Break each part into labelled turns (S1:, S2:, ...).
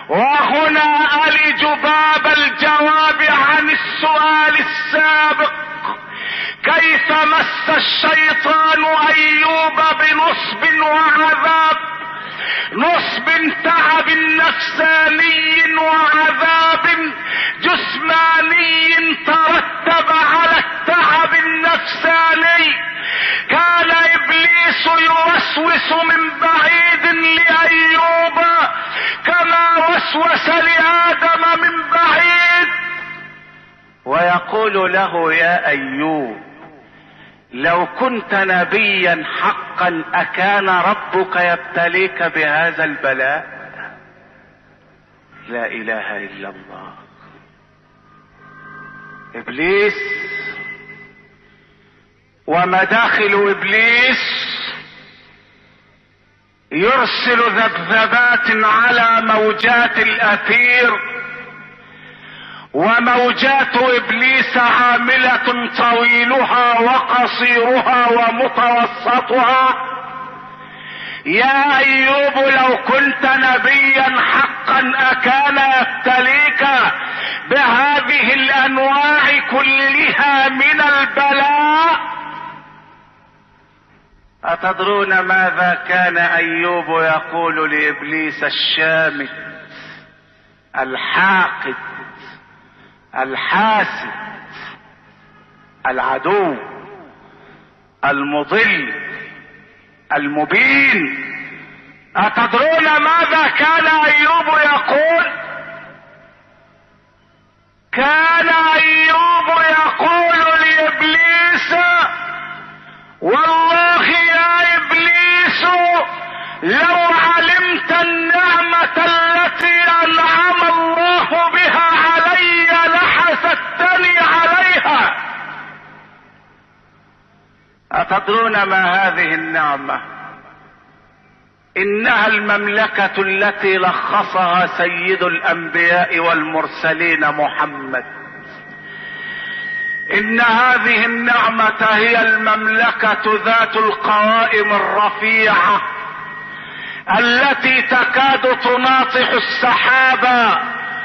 S1: وهنا ألج باب الجواب عن السؤال السابق: كيف مس الشيطان أيوب بنصب وعذاب، نصب تعب نفساني وعذاب جسماني ترتب على التعب النفساني. كان إبليس يوسوس من بعيد لأيوب كما وسوس لآدم من بعيد، ويقول له: يا أيوب، لو كنت نبيا حقا أكان ربك يبتليك بهذا البلاء؟ لا إله إلا الله. إبليس ومداخل إبليس يرسل ذبذبات على موجات الأثير، وموجات إبليس عاملة طويلها وقصيرها ومتوسطها. يا أيوب، لو كنت نبيا حقا أكان يبتليك بهذه الأنواع كلها من البلاء؟ أتدرون ماذا كان أيوب يقول لإبليس الشامت الحاقد الحاسد العدو المضل المبين؟ أتدرون ماذا كان أيوب يقول؟ كان أيوب يقول لإبليس: والله يا إبليس، لو علمت النعمة التي أنعم الله بها علي لحسدتني عليها. أتدرون ما هذه النعمة؟ إنها المملكة التي لخصها سيد الأنبياء والمرسلين محمد. إن هذه النعمة هي المملكة ذات القوائم الرفيعة التي تكاد تناطح السحاب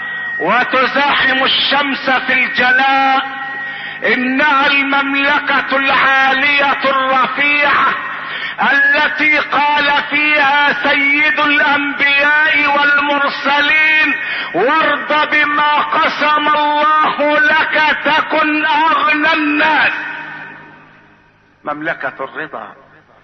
S1: وتزاحم الشمس في الجلاء. إنها المملكة العالية الرفيعة التي قال فيها سيد الأنبياء والمرسلين: وارض بما قسم الله لك تكن أغنى الناس. مملكة الرضا.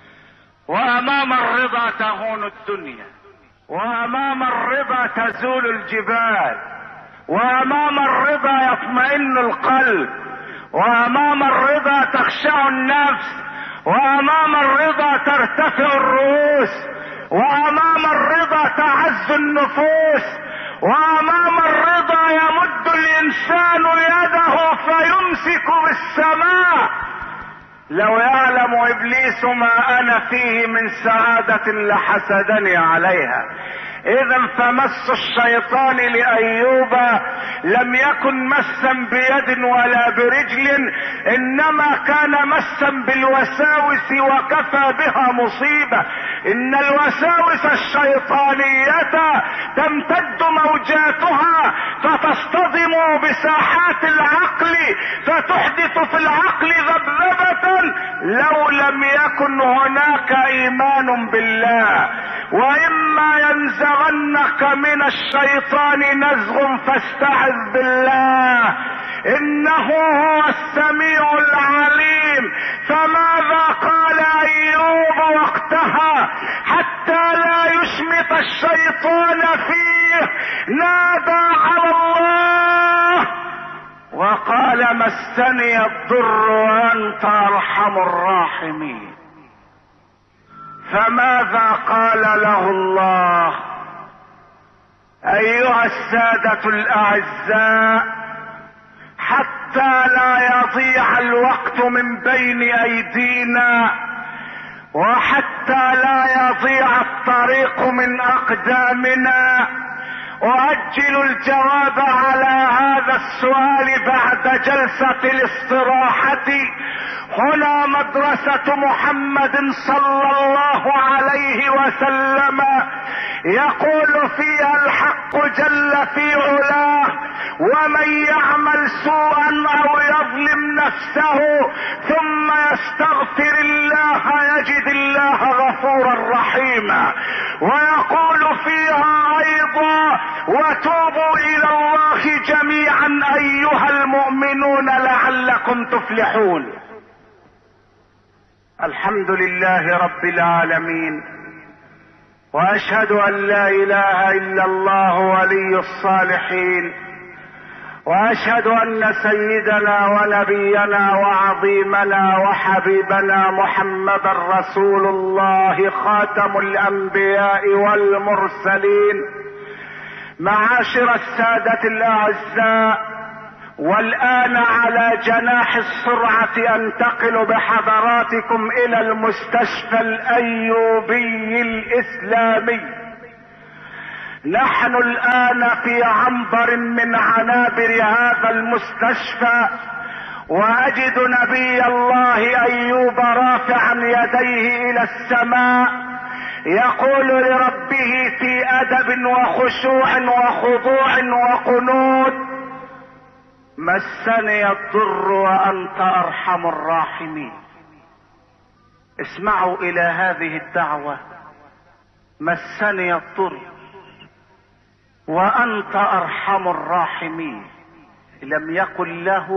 S1: وأمام الرضا تهون الدنيا، وأمام الرضا تزول الجبال، وأمام الرضا يطمئن القلب، وأمام الرضا تخشع النفس، وأمام الرضا ترتفع الرؤوس، وأمام الرضا تعز النفوس، وأمام الرضا يمد الإنسان يده فيمسك بالسماء. لو يعلم إبليس ما أنا فيه من سعادة لحسدني عليها. إذا فمس الشيطان لأيوب لم يكن مسا بيد ولا برجل، إنما كان مسا بالوساوس، وكفى بها مصيبة. إن الوساوس الشيطانية تمتد موجاتها فتصطدم بساحات العقل، فتحدث في العقل ذبذبة لو لم يكن هناك إيمان بالله. وإما ينزغنك من الشيطان نزغ فاستعذ بالله، إنه هو السميع العليم. فماذا قال أيوب وقتها حتى لا يشمت الشيطان فيه؟ نادى على الله وقال: مسني الضر وأنت أرحم الراحمين. فماذا قال له الله؟ أيها السادة الأعزاء، حتى لا يضيع الوقت من بين أيدينا، وحتى لا يضيع الطريق من أقدامنا، أؤجل الجواب على هذا السؤال بعد جلسة الاستراحة. هنا مدرسة محمد صلى الله عليه وسلم يقول فيها الحق جل في علاه: ومن يعمل سوءا او يظلم نفسه ثم يستغفر الله يجد الله غفورا رحيما. ويقول فيها ايضا: وتوبوا الى الله جميعا ايها المؤمنون لعلكم تفلحون. الحمد لله رب العالمين، واشهد ان لا اله الا الله ولي الصالحين، واشهد ان سيدنا ونبينا وعظيمنا وحبيبنا محمدا رسول الله خاتم الانبياء والمرسلين. معاشر السادة الاعزاء، والان على جناح السرعة انتقل بحضراتكم الى المستشفى الايوبي الاسلامي. نحن الان في عنبر من عنابر هذا المستشفى، واجد نبي الله ايوب رافعا يديه الى السماء يقول لربه في ادب وخشوع وخضوع وقنوت: مسني الضر وانت ارحم الراحمين. اسمعوا الى هذه الدعوة: مسني الضر وانت ارحم الراحمين. لم يقل له: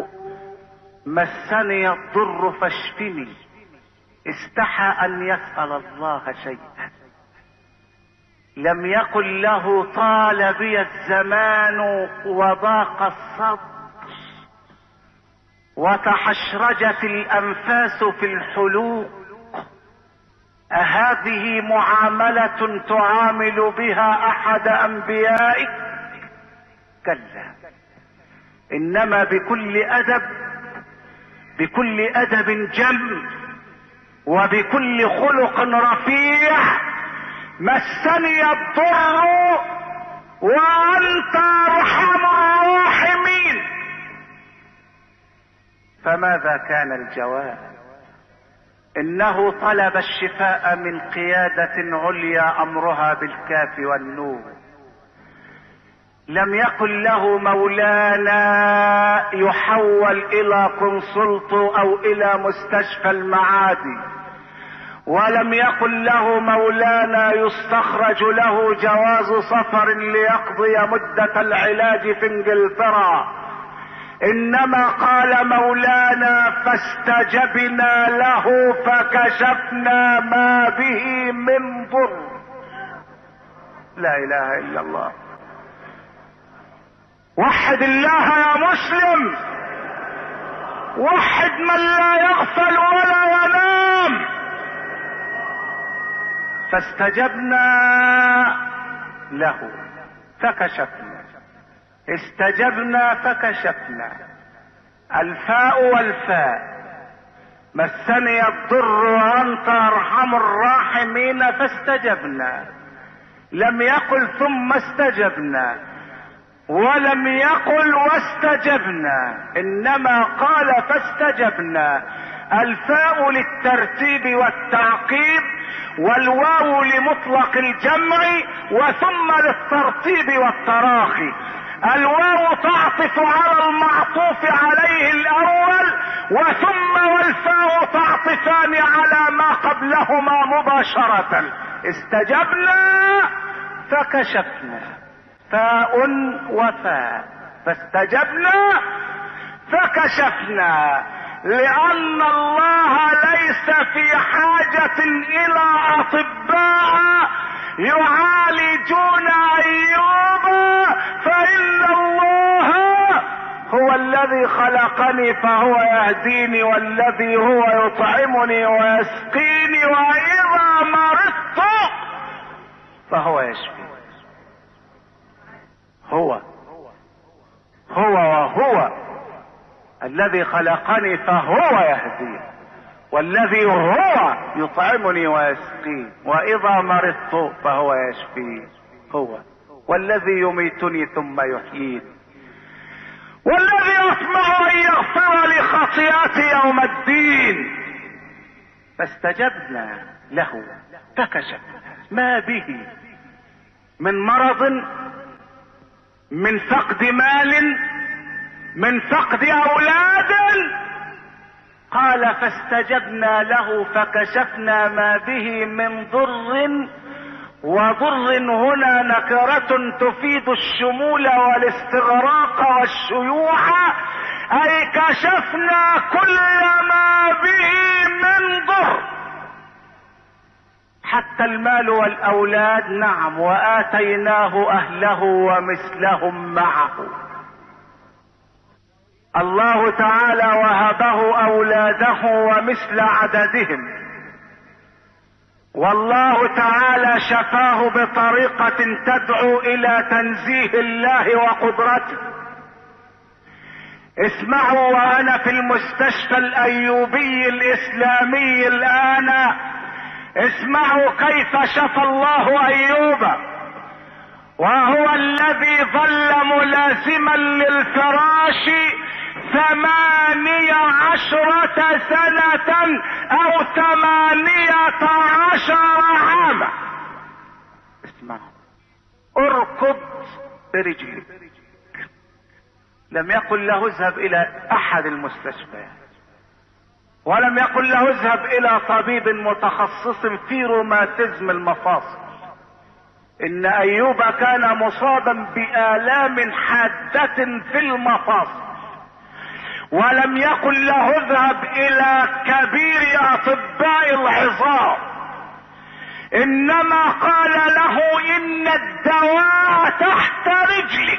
S1: مسني الضر فاشفني. استحى ان يسأل الله شيئا. لم يقل له: طال بي الزمان وضاق الصبر وتحشرجت الانفاس في الحلوق. أهذه معاملة تعامل بها احد انبيائك؟ كلا، انما بكل ادب جم وبكل خلق رفيع: مسني الضر وانت ارحم الراحمين. فماذا كان الجواب؟ انه طلب الشفاء من قيادة عليا امرها بالكاف والنون. لم يقل له: مولانا يحول الى كونسلت او الى مستشفى المعادي. ولم يقل له: مولانا يستخرج له جواز سفر ليقضي مدة العلاج في انجلترا. انما قال: مولانا فاستجبنا له فكشفنا ما به من ضر. لا اله الا الله. وحد الله يا مسلم، وحد من لا يغفل ولا ينام. فاستجبنا له فكشفنا. استجبنا فكشفنا. الفاء والفاء. مسني الضر وانت ارحم الراحمين فاستجبنا. لم يقل ثم استجبنا، ولم يقل واستجبنا، انما قال فاستجبنا. الفاء للترتيب والتعقيب، والواو لمطلق الجمع، وثم للترتيب والتراخي. الواو تعطف على المعطوف عليه الاول، وثم والفاء تعطفان على ما قبلهما مباشرة. استجبنا فكشفنا. فاء وفاء. فاستجبنا فكشفنا، لان الله ليس في حاجة الى اطباء يعالجون ايوب، فان الله هو الذي خلقني فهو يهديني، والذي هو يطعمني ويسقيني، واذا مرضت فهو يشفي. هو وهو الذي خلقني فهو يهديني، والذي هو يطعمني ويسقين، واذا مرضت فهو يشفين. هو والذي يميتني ثم يحيين، والذي اطمع ان يغفر لي خطيئتي يوم الدين. فاستجبنا له فكشفنا ما به من مرض من فقد مال، من فقد اولاد. قال فاستجبنا له فكشفنا ما به من ضر. وضر هنا نكرة تفيد الشمول والاستغراق والشيوع، اي كشفنا كل ما به من ضر، حتى المال والاولاد. نعم، واتيناه اهله ومثلهم معه. الله تعالى وهبه اولاده ومثل عددهم، والله تعالى شفاه بطريقة تدعو الى تنزيه الله وقدرته. اسمعوا، وانا في المستشفى الايوبي الاسلامي الان، اسمعوا كيف شفى الله ايوب، وهو الذي ظل ملازما للفراش 18 سنة او 18 عاما. اسمعوا، اركض برجلك. لم يقل له اذهب الى احد المستشفيات، ولم يقل له اذهب الى طبيب متخصص في روماتيزم المفاصل. ان ايوب كان مصابا بآلام حادة في المفاصل، ولم يقل له اذهب الى كبير اطباء العظام، انما قال له ان الدواء تحت رجلك،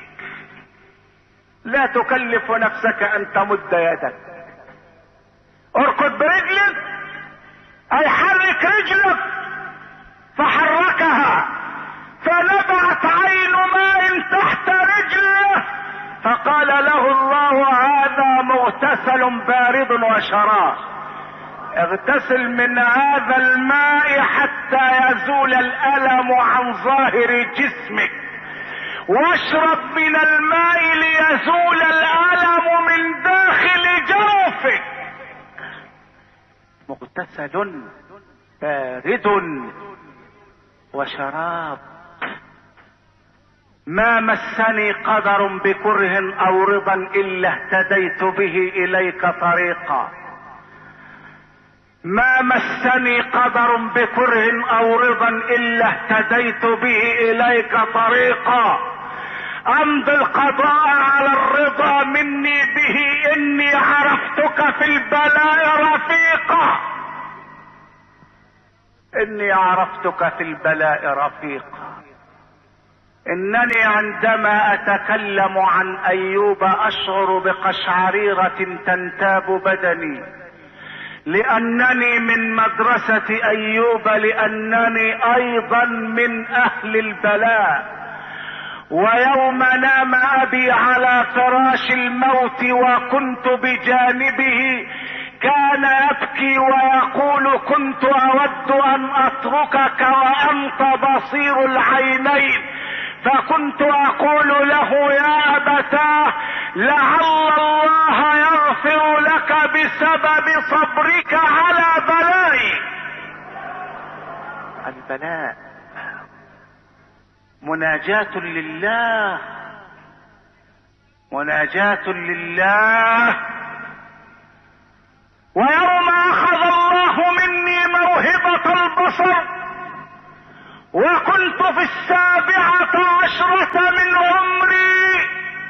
S1: لا تكلف نفسك ان تمد يدك. اركض برجلك، اي حرك رجلك. فحركها، فنبعت عين ماء تحت رجله، فقال له الله هذا مغتسل بارد وشراب، اغتسل من هذا الماء حتى يزول الألم عن ظاهر جسمك، واشرب من الماء ليزول الألم من داخل جوفك. مغتسل بارد وشراب. ما مسني قدر بكره او رضا الا اهتديت به اليك طريقا. ما مسني قدر بكره او رضا الا اهتديت به اليك طريقا. امضي القضاء على الرضا مني به، اني عرفتك في البلاء رفيقا. اني عرفتك في البلاء رفيقا. انني عندما اتكلم عن ايوب اشعر بقشعريرة تنتاب بدني، لانني من مدرسة ايوب، لانني ايضا من اهل البلاء. ويوم نام ابي على فراش الموت وكنت بجانبه كان يبكي ويقول كنت اود ان اتركك وانت بصير العينين، فكنت اقول له يا ابتاه لعل الله يغفر لك بسبب صبرك على بلائي. البلاء مناجاة لله، مناجاة لله. ويوم اخذ الله مني موهبة البصر وكنت في 17 من عمري،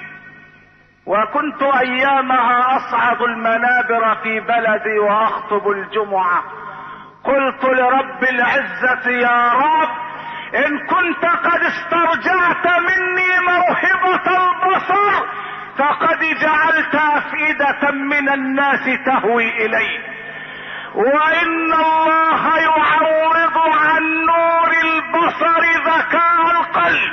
S1: وكنت ايامها اصعد المنابر في بلدي واخطب الجمعة، قلت لرب العزة يا رب ان كنت قد استرجعت مني موهبة البصر فقد جعلت افئدة من الناس تهوي الي، وان الله يعوض عن نور البصر ذكاء القلب.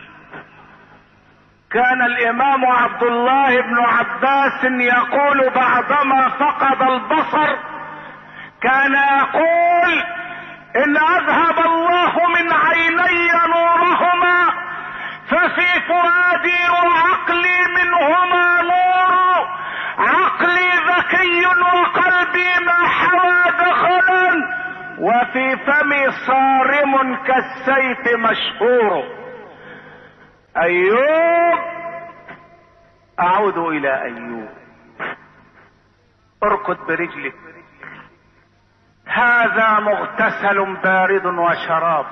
S1: كان الامام عبد الله بن عباس يقول بعدما فقد البصر، كان يقول ان اذهب الله من عيني نورهما ففي فؤادي وعقلي منهما نور، عقلي ذكي وقلبي ما حوى دخلا، وفي فمي صارم كالسيف مشهور. ايوب، اعود الى ايوب. اركض برجلك، هذا مغتسل بارد وشراب.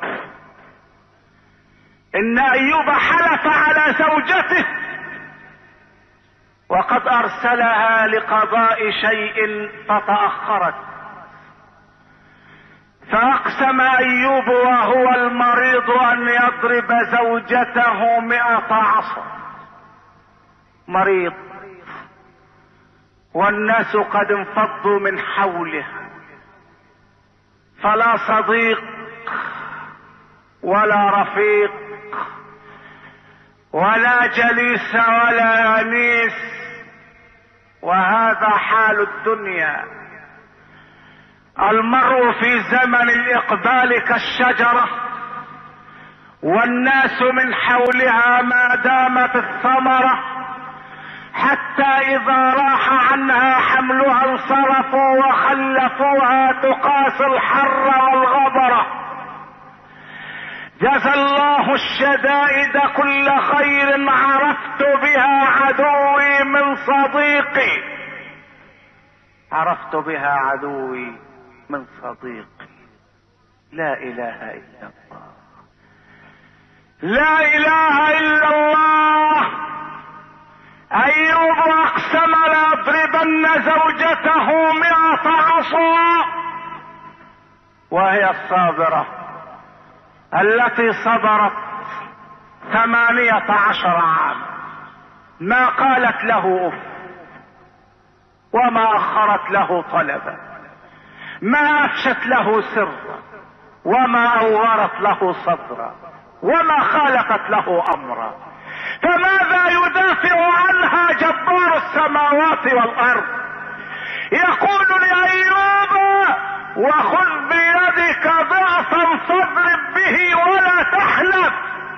S1: ان ايوب حلف على زوجته وقد ارسلها لقضاء شيء فتأخرت، فاقسم ايوب وهو المريض ان يضرب زوجته 100 عصا. مريض والناس قد انفضوا من حوله، فلا صديق ولا رفيق ولا جليس ولا انيس. وهذا حال الدنيا. المرء في زمن الاقبال كالشجرة، والناس من حولها ما دامت الثمرة، حتى اذا راح عنها حملها انصرفوا وخلفوها تقاس الحر والغبرة. جزى الله الشدائد كل خير، عرفت بها عدوي من صديقي. عرفت بها عدوي من صديقي. لا اله الا الله، لا اله الا الله. ايوب اقسم ليضربن زوجته 100 عصا، وهي الصابرة التي صبرت 18 عام، ما قالت له اف، وما اخرت له طلبا، ما افشت له سرا، وما اورت له صدرا، وما خالفت له امرا. فماذا يدافع عنها جبار السماوات والارض؟ يقول لأيوب: وخذ بيدك ضعفا فاضرب به ولا تحلف.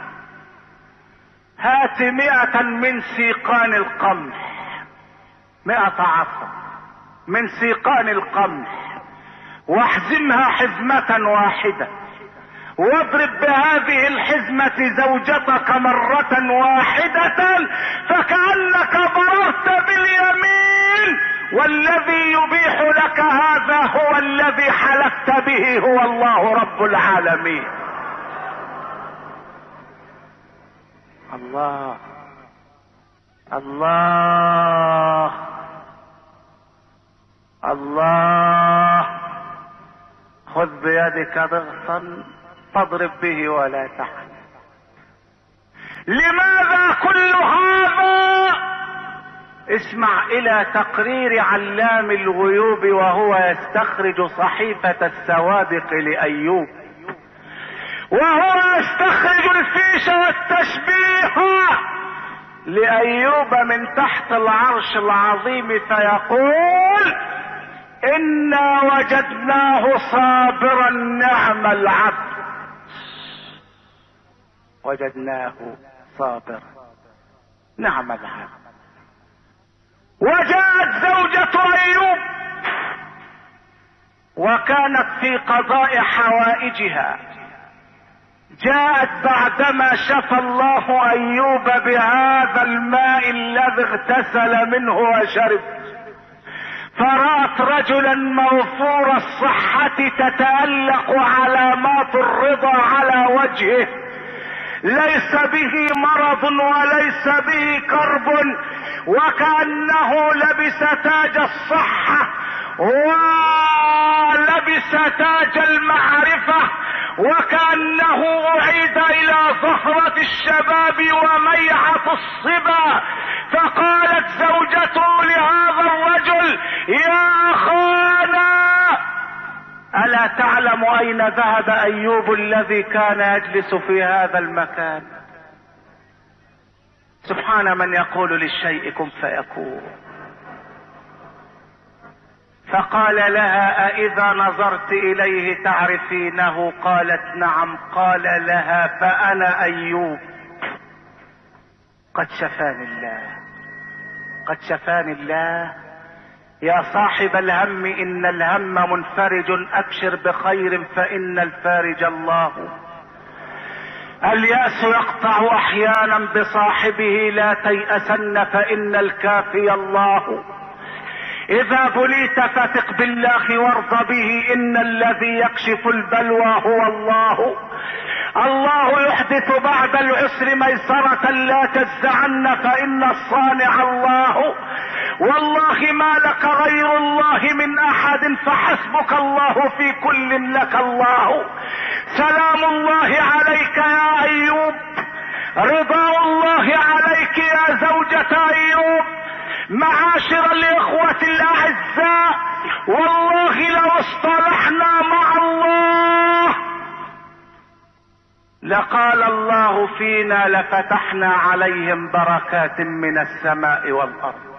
S1: هات 100 من سيقان القمح، 100 عصا من سيقان القمح، واحزمها حزمة واحدة، واضرب بهذه الحزمة زوجتك مرة واحدة، فكأنك ضررت باليمين، والذي يبيح لك هذا هو الذي حلفت به، هو الله رب العالمين. الله الله الله. خذ بيدك ضغطا فاضرب به ولا تحزن. لماذا كل هذا؟ اسمع الى تقرير علام الغيوب وهو يستخرج صحيفة السوابق لأيوب، وهو يستخرج الفيش والتشبيه لأيوب من تحت العرش العظيم، فيقول: إنا وجدناه صابرا نعم العبد. وجدناه صابرا نعم العبد. وجاءت زوجة أيوب وكانت في قضاء حوائجها، جاءت بعدما شفى الله أيوب بهذا الماء الذي اغتسل منه وشرب، فرأت رجلا موفور الصحة تتألق علامات الرضا على وجهه، ليس به مرض وليس به كرب، وكأنه لبس تاج الصحة ولبس تاج المعرفة، وكأنه أعيد إلى زهرة الشباب وميعة الصبا. فقالت زوجته لهذا الرجل: يا أخانا، ألا تعلم أين ذهب أيوب الذي كان يجلس في هذا المكان؟ سبحان من يقول للشيء كن فيكون. فقال لها: أإذا نظرت إليه تعرفينه؟ قالت: نعم. قال لها: فأنا أيوب، قد شفاني الله، قد شفاني الله. يا صاحب الهم إن الهم منفرج، أبشر بخير فإن الفارج الله. اليأس يقطع احيانا بصاحبه، لا تيأسن فان الكافي الله. اذا بليت فثق بالله وارض به، ان الذي يكشف البلوى هو الله. الله يحدث بعد العسر ميسرة، لا تجزعن فان الصانع الله. والله ما لك غير الله من احد، فحسبك الله في كل لك الله. سلام الله عليك يا ايوب، رضا الله عليك يا زوجة ايوب. معاشر الاخوة الاعزاء، والله لو اصطلحنا مع الله لقال الله فينا لفتحنا عليهم بركات من السماء والارض.